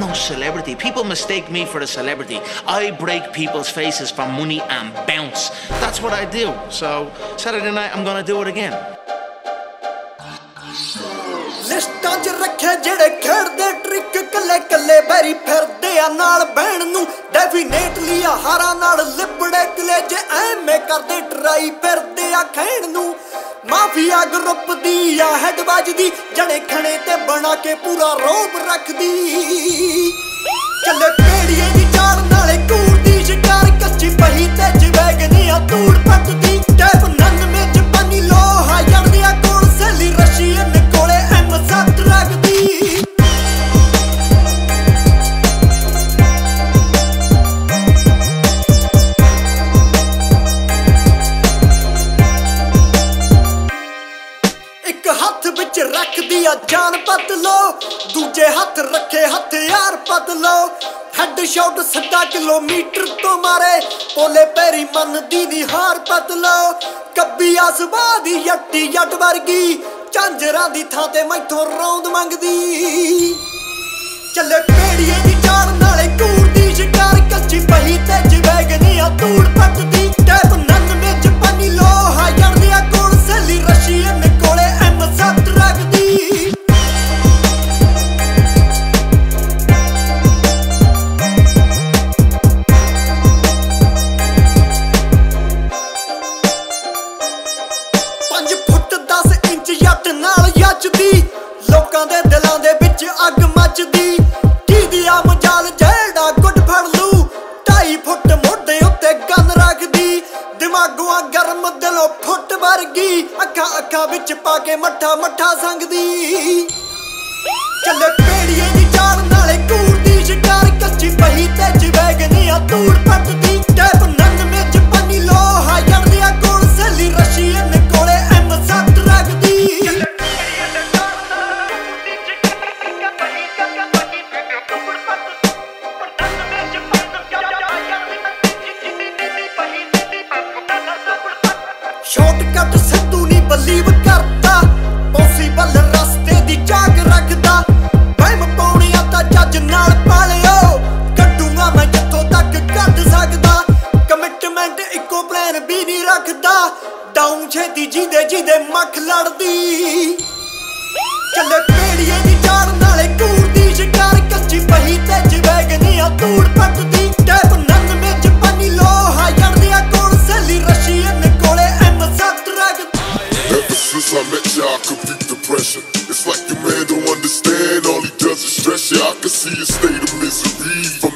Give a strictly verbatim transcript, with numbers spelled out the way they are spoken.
no celebrity. People mistake me for a celebrity. I break people's faces for money and bounce. That's what I do. So Saturday night I'm gonna do it again. ਲਿਸਟਾਂ 'ਚ ਰੱਖੇ ਜਿਹੜੇ ਖੇਡਦੇ trick ਕੱਲੇ ਕੱਲੇ ਬੈਰੀ ਫਿਰਦੇ ਆ ਨਾਲ ਬਹਿਣ ਨੂੰ ਡੈਫੀਨੇਟਲੀ ਆ ਹਾਰਾਂ ਨਾਲ ਲਿਬੜੇ ਕਲੇਜੇ ਐਵੇਂ ਕਰਦੇ ਟਰਾਈ ਫਿਰਦੇ ਆ ਖੈਣ ਨੂੰ ਮਾਫੀਆ ਗਰੁੱਪ ਦੀ ਆ ਹੈਡ ਵੱਜਦੀ ਜਣੇ ਖਣੇ ਤੇ ਬਣਾ ਕੇ ਪੂਰਾ ਰੋਬ ਰੱਖਦੀ ਚੱਲੇ ਪੇੜੀਏ ਦੀ ਚਾਲ ਨਾਲੇ ਕੂੜ ਦੀ ਸ਼ਿਕਾਰ ਕੱਚੀ ਪਹੀ ਤੇ ਜਵੈਗਨੀ ਆ ਤੂੜ ਪੱਟਦੀ ਟੈਪ ਨੰਨ ਵਿੱਚ ਪਾਣੀ ਲੋਹਾ ਜੜਦਿਆ ਕੋਲ ਸੈਲੀ ਰਸ਼ੀਅਨ रखदी आ जान बदलो दूजे हाथ रखे हथियार बदलो हेड शॉट सदा किलोमीटर तो मारे पोले पैरी मन दी दी हार बदलो कब्बी आसबादी यट्टी जट वर्गी झांजरां दी थां ते मैथों रौंद मंगदी चले पेड़िए दी चाल नाले कूड़ दी शिकार कच्ची पही ते जवैगनी आ तूड़ पटदी टैप नंद विच पानी लोहा जड़दिया कोल सैली रशियन कोले एम सत्त रखदी लोकां दे दिलां दे विच अग मचदी किदी आ मजाल जेड़ा गुट फड़ लू ढाई फुट मोढे उत्ते गन रखदी दिमागों गर्म दिलों फुट वर्गी अखां अखां विच पाके मट्ठा मट्ठा संगदी चले पेड़िए दी चाल नाले कूड़ दी शिकार कच्ची पही ते जवैगनी आ तूड़ पटदी टैप नंद विच पानी लोहा जड़दिया कोल सैली रशियन कोले एम सत्त रखदी शॉर्टकट सिद्धू नहीं बलीव करता पॉसिबल रस्ते दी जाग रखदा वहम पाउणिया तां जज नाल पालियो कड्डूंगा मैं जिथों तक कढ सकदा कमिटमेंट इको प्लान भी नहीं रखदा डाउन छेती जीदे जीदे मख लड़दी चले पेड़िए दी चाल नाले कूड़ दी शिकार कच्ची पही ते जवैगनी आ तूड़ पटदी टैप नंद विच पानी लोहा जड़दिया कोल सैली रशियन कोले Ever since I met you, I could beat the pressure. It's like your man don't understand, all he does is stress you. I can see your state of misery.